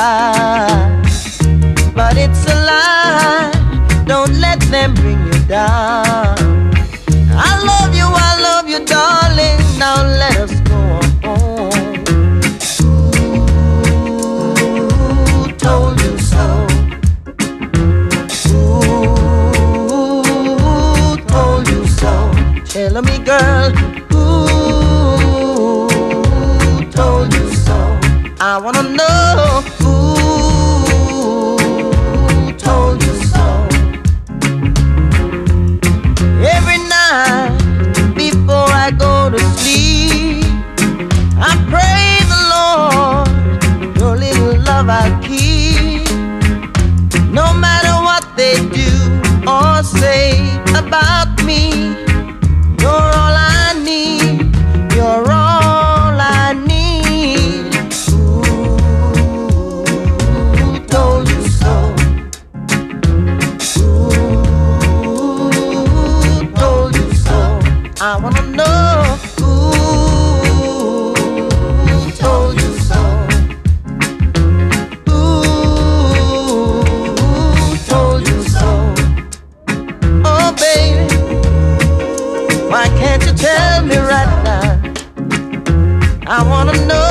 cry, but it's a lie. Don't let them bring you down. I love you, darling. Now let us go home. Who told you so? Who told you so? Tell me, girl. Who told you so? I wanna know. Who told you so? Every night before I go to sleep, I pray the Lord your little love I keep. No matter what they do or say about me, you're all I need. You're all I need. Who told you so? Who told you so? I wanna know. Who told you so? Who told you so? Oh baby, why can't you tell me right now? I wanna know.